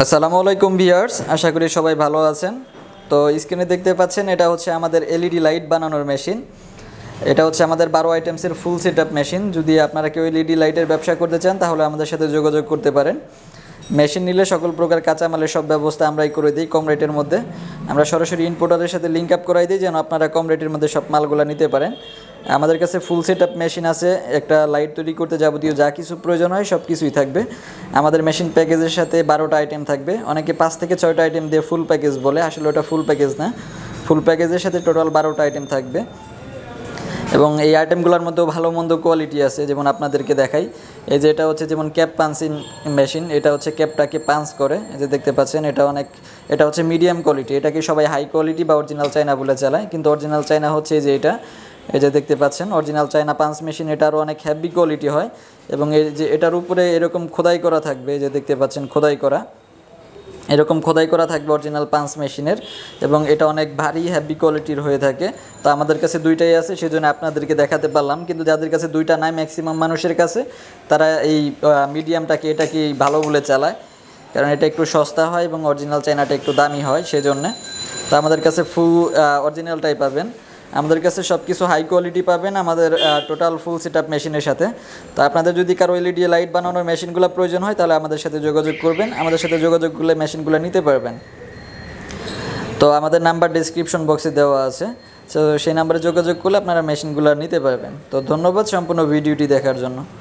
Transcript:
আসসালামু আলাইকুম ভিউয়ার্স, আশা করি সবাই ভালো আছেন। তো স্ক্রিনে দেখতে পাচ্ছেন এটা হচ্ছে আমাদের এলইডি লাইট বানানোর মেশিন। এটা হচ্ছে আমাদের 12 আইটেমসের ফুল সেটআপ মেশিন। যদি আপনারা কেউ এলইডি লাইটের ব্যবসা করতে চান তাহলে আমাদের সাথে যোগাযোগ করতে পারেন। মেশিন নিলে সকল প্রকার কাঁচামালের সব ব্যবস্থা আমরাই করে দিই কম রেটের মধ্যে। আমরা সরাসরি ইম্পোর্টারের সাথে লিঙ্ক আপ করাই দিই যেন আপনারা কম রেটের মধ্যে সব মালগুলো নিতে পারেন। আমাদের কাছে ফুল সেটআপ মেশিন আছে, একটা লাইট তৈরি করতে যাবতীয় যা কিছু প্রয়োজন হয় সব কিছুই থাকবে। আমাদের মেশিন প্যাকেজের সাথে 12টা আইটেম থাকবে। অনেকে 5 থেকে 6টা আইটেম দিয়ে ফুল প্যাকেজ বলে, আসলে ওটা ফুল প্যাকেজ না। ফুল প্যাকেজের সাথে টোটাল 12টা আইটেম থাকবে এবং এই আইটেমগুলোর মধ্যেও ভালো মন্দ কোয়ালিটি আছে। যেমন আপনাদেরকে দেখাই, এই যে এটা হচ্ছে যেমন ক্যাপ পাঞ্চিং মেশিন, এটা হচ্ছে ক্যাপটাকে পাঞ্চ করে, এই যে দেখতে পাচ্ছেন। এটা হচ্ছে মিডিয়াম কোয়ালিটি, এটাকে সবাই হাই কোয়ালিটি বা অরিজিনাল চায়না বলে চালায়, কিন্তু অরিজিনাল চায়না হচ্ছে এই যে এটা, এই যে দেখতে পাচ্ছেন অরিজিনাল চায়না পাঞ্চ মেশিন। এটা আরও অনেক হেভি কোয়ালিটি হয় এবং এই যে এটার উপরে এরকম খোদাই করা থাকবে, যে দেখতে পাচ্ছেন খোদাই করা, এরকম খোদাই করা থাকবে অরিজিনাল পাঞ্চ মেশিনের এবং এটা অনেক ভারী হেভি কোয়ালিটির হয়ে থাকে। তো আমাদের কাছে দুইটাই আছে, সেজন্য আপনাদেরকে দেখাতে পারলাম। কিন্তু যাদের কাছে দুইটা নাই, ম্যাক্সিমাম মানুষের কাছে, তারা এই মিডিয়ামটাকে এটাকে ভালো বলে চালায়, কারণ এটা একটু সস্তা হয় এবং অরিজিনাল চায়নাটা একটু দামি হয় সেজন্য। তো আমাদের কাছে অরিজিনালটাই পাবেন। আমাদের কাছে সব কিছু হাই কোয়ালিটি পাবেন আমাদের টোটাল ফুল সেটআপ মেশিনের সাথে। তো আপনাদের যদি কারো এলইডি লাইট বানানোর মেশিনগুলো প্রয়োজন হয় তাহলে আমাদের সাথে যোগাযোগ করবেন, আমাদের সাথে যোগাযোগ করলে মেশিনগুলো নিতে পারবেন। তো আমাদের নাম্বার ডেসক্রিপশন বক্সে দেওয়া আছে, তো সেই নাম্বারে যোগাযোগ করলে আপনারা মেশিনগুলো নিতে পারবেন। তো ধন্যবাদ সম্পূর্ণ ভিডিওটি দেখার জন্য।